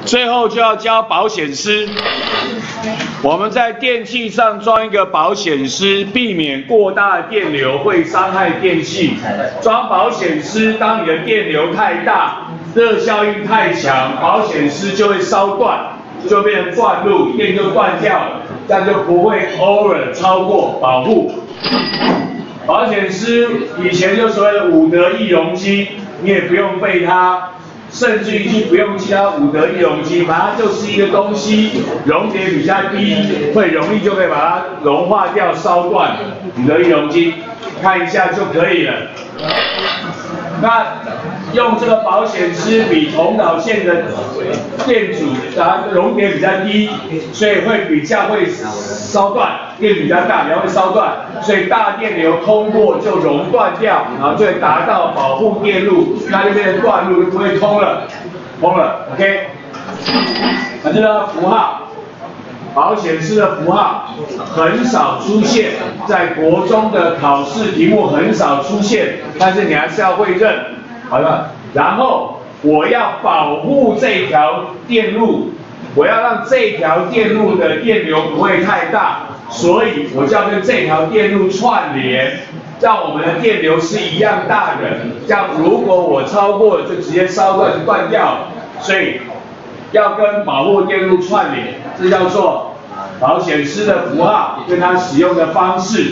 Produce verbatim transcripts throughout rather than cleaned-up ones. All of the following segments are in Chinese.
最后就要教保险丝。我们在电器上装一个保险丝，避免过大的电流会伤害电器。装保险丝，当你的电流太大，热效应太强，保险丝就会烧断，就变成断路，电就断掉了，这样就不会 over 超过保护。保险丝以前就所谓的五德易容机，你也不用背它。 甚至于不用其他五德易容机，反正它就是一个东西，熔点比较低，会容易就可以把它融化掉、烧断。五德易容机看一下就可以了。那用这个保险丝比同导线的电阻，它熔点比较低，所以会比较会烧断，电比较大，也会烧断，所以大电流通过就熔断掉，然后就会达到保护电路，那就变成断路，就不会通了，通了 ，OK。那这个符号。 保险丝的符号很少出现，在国中的考试题目很少出现，但是你还是要会认，好了。然后我要保护这条电路，我要让这条电路的电流不会太大，所以我就要跟这条电路串联，让我们的电流是一样大的。这样如果我超过了，就直接烧断就断掉了，所以。 要跟保护电路串联，这叫做保险丝的符号跟它使用的方式。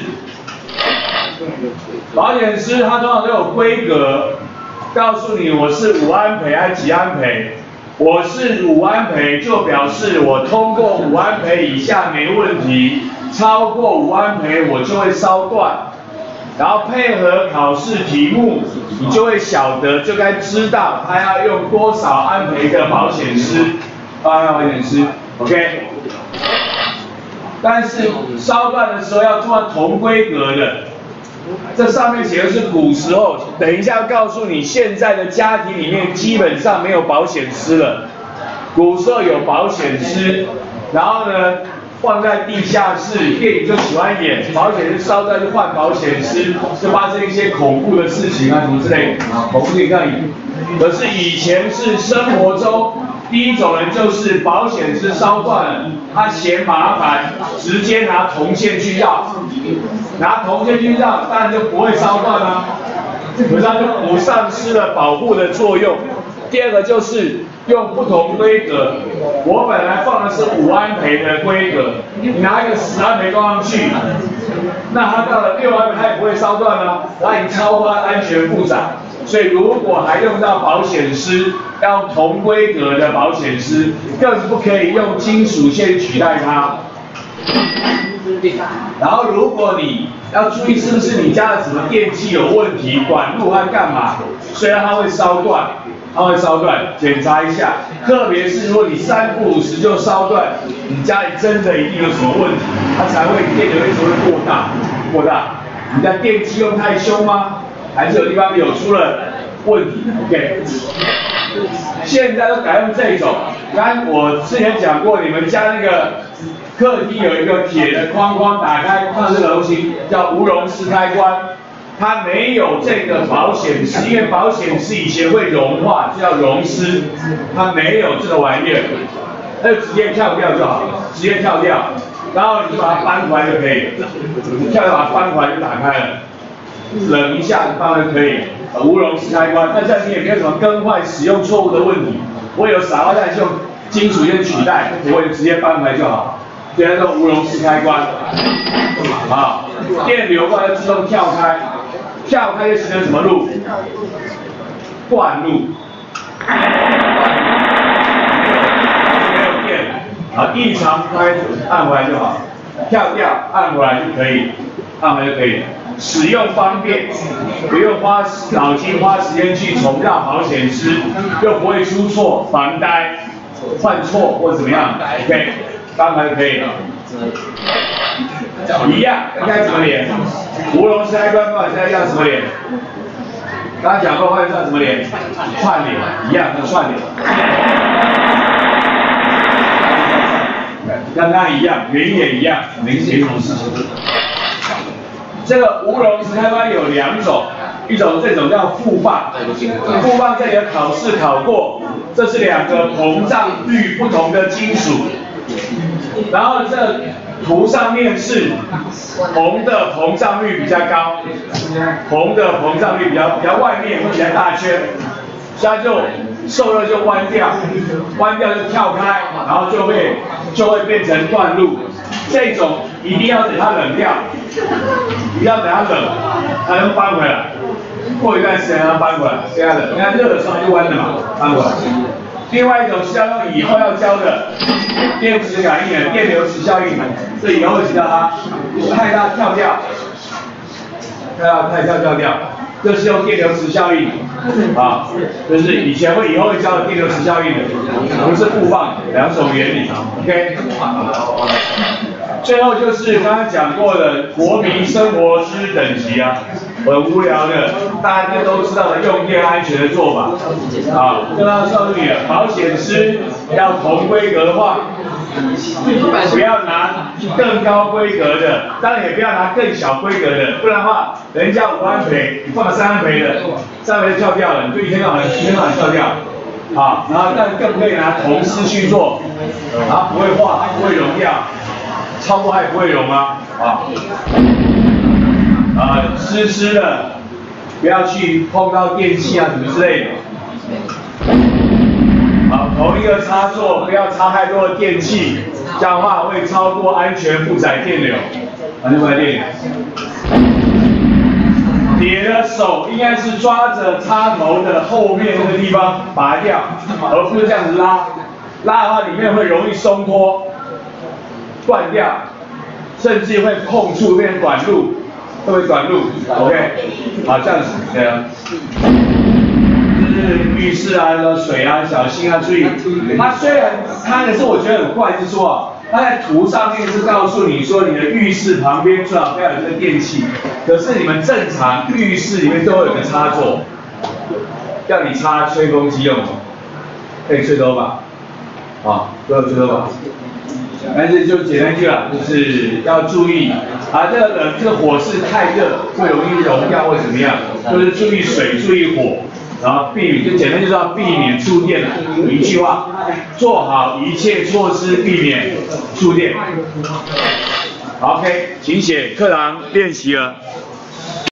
保险丝它通常都有规格，告诉你我是五安培还是几安培。我是五安培就表示我通过五安培以下没问题，超过五安培我就会烧断。 然后配合考试题目，你就会晓得，就该知道它要用多少安培的保险丝，啊，保险丝 ，OK。但是烧断的时候要做同规格的，这上面写的是古时候，等一下告诉你，现在的家庭里面基本上没有保险丝了，古时候有保险丝，然后呢？ 放在地下室，电影就喜欢演保险丝烧断就换保险丝，就发生一些恐怖的事情啊什么之类的啊，恐怖电影。可是以前是生活中第一种人就是保险丝烧断了，他嫌麻烦，直接拿铜线去绕，拿铜线去绕，当然就不会烧断啦，可是它就不丧失了保护的作用。第二个就是用不同规格，我本来放的是五安培的规格，你拿一个十安培装上去，那它到了六安培它也不会烧断啊，它已经超过安全负载，所以如果还用到保险丝，要用同规格的保险丝，更不可以用金属线取代它。然后如果你要注意是不是你家的什么电器有问题，管路还干嘛，虽然它会烧断。 它会烧断，检查一下。特别是如果你三不五时就烧断，你家里真的一定有什么问题，它才会电流一直会过大，过大。你的电器用太凶吗？还是有地方有出了问题 ？OK。现在都改用这种。刚我之前讲过，你们家那个客厅有一个铁的框框，打开看这个东西叫无熔丝开关。 它没有这个保险丝，因为保险丝以前会融化，就叫熔丝，它没有这个玩意儿，它就直接跳掉就好了，直接跳掉，然后你就把它搬回来就可以了，你跳掉把它搬回来就打开了，冷一下当然可以，无熔丝开关，那这样你也没有什么更换使用错误的问题，我有傻瓜蛋用金属线取代，我也直接搬回来就好，所以它叫无熔丝开关，好，电流过来就自动跳开。 跳开就形成什么路？断路。没有电，啊，异常开按回来就好，跳掉按回来就可以，按回来就可以了。使用方便，不用花脑筋花时间去重绕保险丝，又不会出错、防呆、犯错或怎么样 ，OK， 按回来就可以了。 一样，应该怎么连？无熔丝开关跟现在要怎么连？刚刚讲过换算怎么连？串联，一样的串联。跟刚刚一样，原因也一样，没什么事情。这个无熔丝开关有两种，一种这种叫复放，复放这里的考试考过， 这是两个膨胀率不同的金属，然后这图上面是铜的膨胀率比较高，铜的膨胀率比较比较外面会比较大圈，它就受热就弯掉，弯掉就跳开，然后就会就会变成断路。这种一定要等它冷掉，一定要等它冷才能翻回来。过一段时间让它翻回来，这样的，你看热的时候就弯了嘛，翻回来。另外一种是要用以后要教的电磁感应的电流磁效应，这以后会提到它，太大跳掉，太大太跳跳掉，这是用电流磁效应啊，就是以前会以后会教的电流磁效应的，不是布放两种原理 ，OK。最后就是刚刚讲过的国民生活知等级啊，很无聊的，大家都知道的用电安全的做法啊，这要告诉你了，保险丝要同规格化，不要拿更高规格的，当然也不要拿更小规格的，不然的话，人家五安培，你放三安培的，三安培跳掉了，你就一天到晚一天到晚跳掉。啊，然后但更不可以拿铜丝去做，它不会化，它不会溶掉。超过还不会溶吗？啊，啊，湿湿的，不要去碰到电器啊什么之类的。好，同一个插座不要插太多的电器，这样的话会超过安全负载电流，安全负载电流。你的手应该是抓着插头的后面那个地方拔掉，而不是这样子拉，拉的话里面会容易松脱。断掉，甚至会碰触变成短路，会不会短路 ？OK， 好，这样子，对啊。就是浴室啊，水啊，小心啊，注意。它虽然它可是我觉得很怪，是说啊，它在图上面是告诉你说你的浴室旁边最好不要有这个电器，可是你们正常浴室里面都会有个插座，要你插吹风机用，可以吹头发，啊，都有吹头发。但是就简单句啦，就是要注意啊，这个冷这个火势太热会容易溶掉或怎么样，就是注意水，注意火，然后避免就简单就是要避免触电了。一句话，做好一切措施避免触电。好 ，OK， 请写课堂练习了。